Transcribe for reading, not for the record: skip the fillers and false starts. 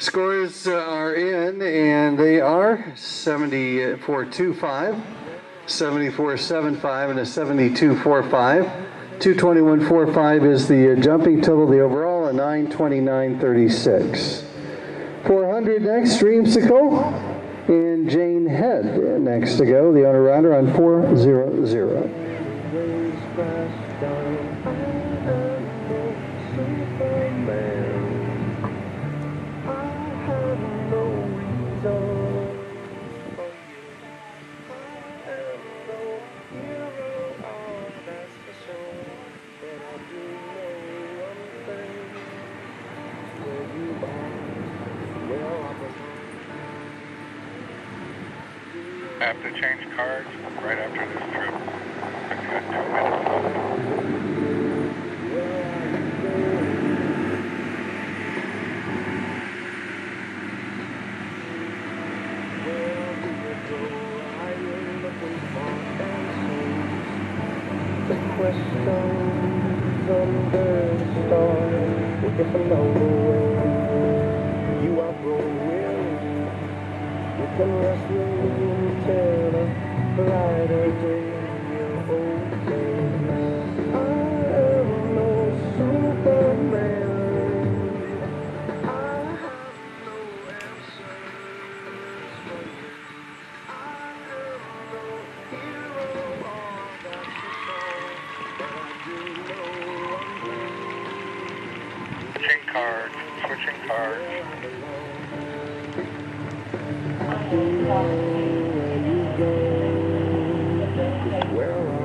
Scores are in, and they are 74.25, 74.75, and a 72.45. 221.45 is the jumping total. The overall a 929.36. 400 next, Dreamsicle, and Jane Head next to go. The owner rider on 400. I have to change cards right after this trip. I've got 2 minutes left. The questions under the stars, if along the way you are growing weary, you can rest with me until a brighter day in your old days. I am no Superman, I have no answers for you. I am no hero, all that you know, but I do know one thing. Switching cards, switching cards. I know where you go, 'cause where